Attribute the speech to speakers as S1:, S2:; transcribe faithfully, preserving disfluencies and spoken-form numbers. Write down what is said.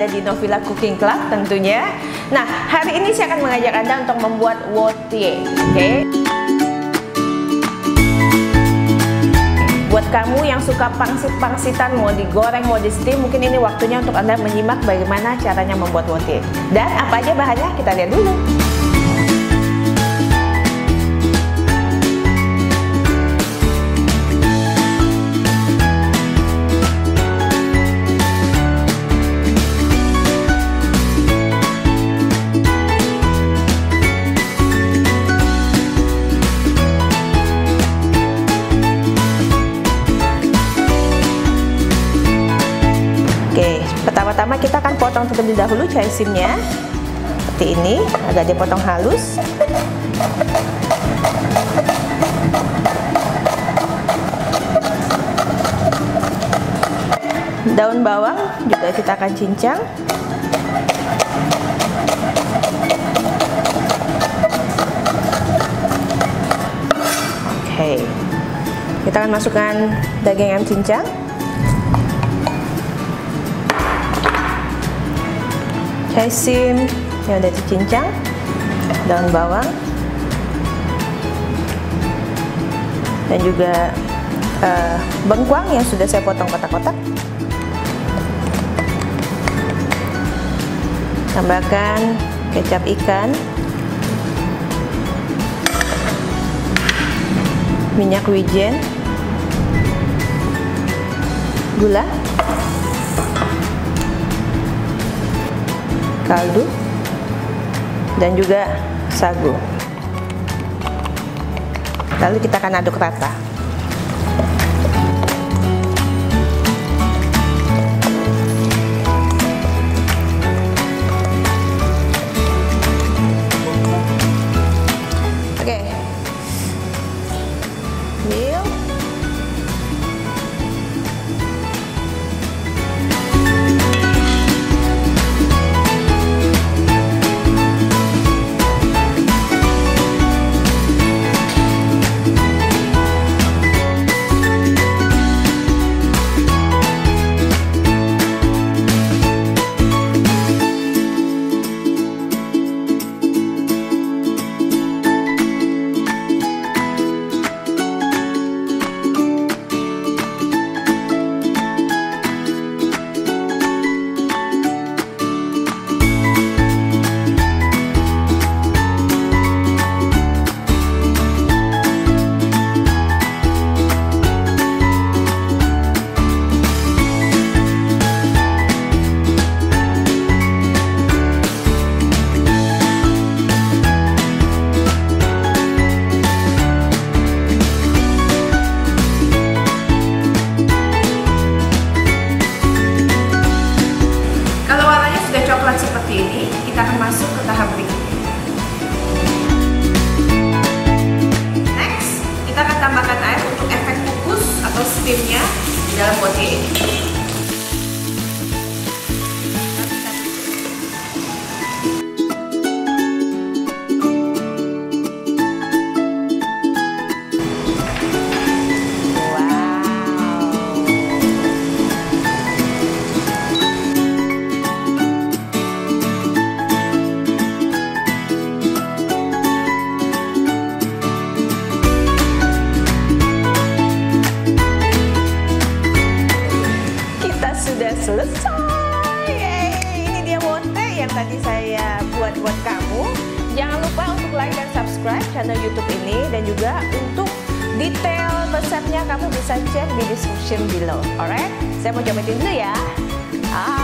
S1: ada di Novilla Cooking Club tentunya. Nah, hari ini saya akan mengajak Anda untuk membuat wotie, oke? Okay? Buat kamu yang suka pangsit-pangsitan, mau digoreng, mau di steam, mungkin ini waktunya untuk Anda menyimak bagaimana caranya membuat wotie. Dan apa aja bahannya, kita lihat dulu. Oke, pertama-tama kita akan potong terlebih dahulu chaisimnya seperti ini, agak dipotong halus. Daun bawang juga kita akan cincang. Oke, kita akan masukkan daging ayam cincang. Chaisim yang udah dicincang, daun bawang, dan juga uh, bengkuang yang sudah saya potong kotak-kotak. Tambahkan kecap ikan, minyak wijen, gula, kaldu, dan juga sagu. Lalu kita akan aduk rata. Oke. Mil. Seperti ini, kita akan masuk ke tahap berikutnya. Next, kita akan tambahkan air untuk efek kukus atau steamnya di dalam wotie ini. Sudah selesai. Yeay, ini dia wotie yang tadi saya buat buat kamu. Jangan lupa untuk like dan subscribe channel YouTube ini, dan juga untuk detail resepnya kamu bisa cek di description below. Alright, saya mau cobain dulu ya. Ah.